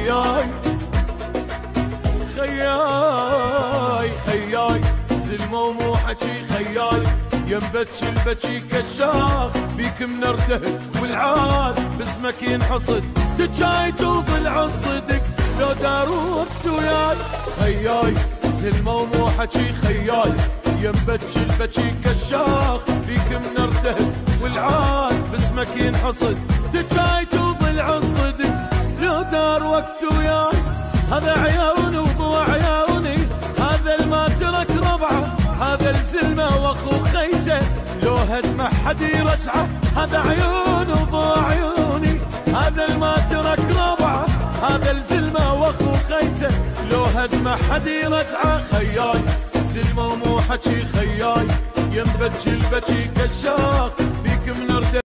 خياي خياي خياي زلمة ومو حكي خياي ينبتش البكي كشاخ بيك منرتهب والعاد باسمك ينحصد تجاي توضلع الصدق لو دار وقت وياي خياي زلمة ومو حكي خياي ينبتش البكي كشاخ بيك منرتهب والعاد باسمك ينحصد تجاي توضلع الصدق لو دار وقت وياي هذا عيوني وضوع عيوني هذا الما ترك ربعه هذا الزلمة واخو خيته لو هد ما حد يرجعه هذا عيوني وضوع عيوني هذا الما ترك ربعه هذا الزلمة واخو خيته لو هد ما حد يرجعه خياي زلمة ومو حكي خياي ينبتش البكي كشاخ بيك منرده